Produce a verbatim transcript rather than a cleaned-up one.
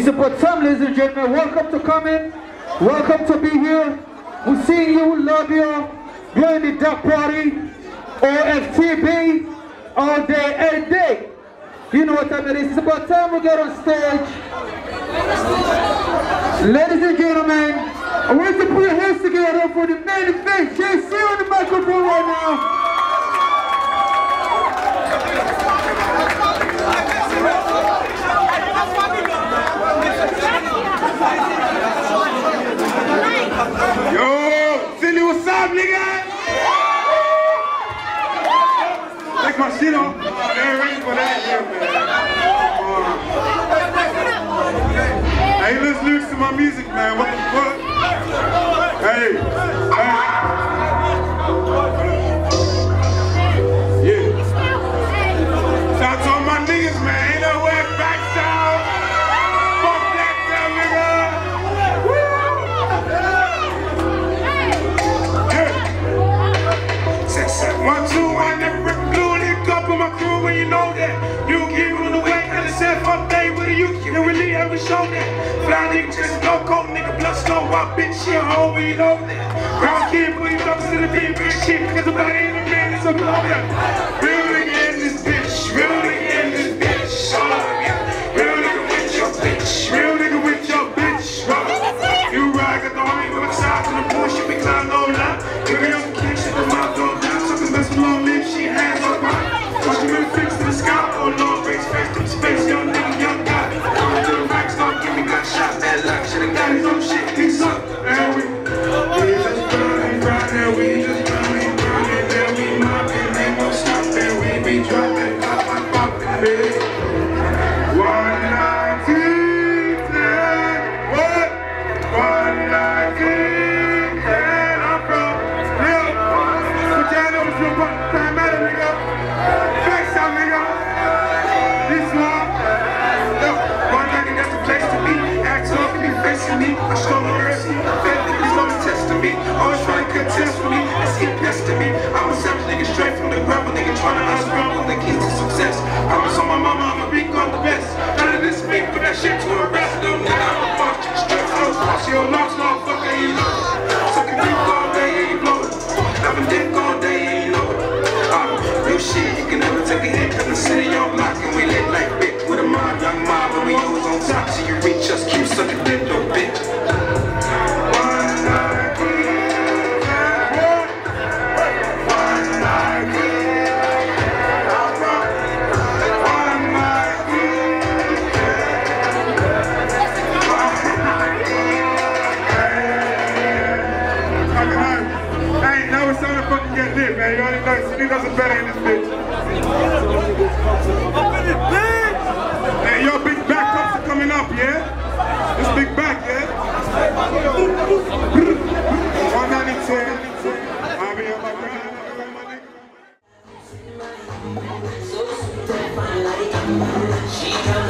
It's about time, ladies and gentlemen. Welcome to coming. Welcome to be here. We see you, we love you. You're in the dark party. O F T B. All day, every day. You know what time it is. It's about time we get on stage. Ladies and gentlemen, I want you to put your hands together for the main event. J C on the microphone right now. Yo, Philly, what's up, nigga? Take my shit off. Oh, they ain't ready for that shit, man. Hey, let's listen to my music, man. What the fuck? Hey, hey. Yeah. Shout out to all my niggas, man. Ain't no way back down. Fuck that down, nigga. One, two, I never rip glue and hit up with my crew when you know that. You get on the way, and I said, fuck day with you. You really ever show that. Fly nigga, just no cold nigga, blood slow, I bitch shit home when you know that. Brown kid, put your thumbs to the beat, bitch shit, because I'm not in the man, it's a blow that. Real nigga in this bitch, real nigga in this bitch, oh yeah. Real nigga with your bitch, real nigga with your bitch, oh. You ride, got the homie with sides to the bullshit, we climb no line. Give me your kicks, shit, the mouth don't die. Long live, she hands on right. Watch you really fix to the sky. Oh Lord, raise face to the space. Young nigga, young guy. Going to the racks, don't give me got shots. Bad luck, should've got his own shit. He's up. And we, we just burning right now. We just burning, burning. Then we mopping, ain't no stopping. We be dropping, pop, pop, popping, baby. One nineteen, ten. What? One nineteen. I show no mercy, fed niggas don't test to me. Always trying to contest with me, that's get best to me. I'm a savage nigga straight from the gravel, nigga trying to unscramble the keys to success. I was on my mama, I'ma be on the best. None of this speak for that shit to a rest. Little nigga, I'm a fuck, straight to those spots. Yo, lost, motherfucker, ain't know it. Sucking dick all day, ain't blow it. Having dick all day, ain't know it. Uh, real shit, you can never take a hit, cause the city on block and we lit like bitch. With a mob, young mob, and we always on top. Till you reach us, keep sucking dick, no bitch. Man, you already know City does it better in this bitch. Hey, your big backups are coming up, yeah? This big back, yeah? one ninety-two. I'll be on my ground. She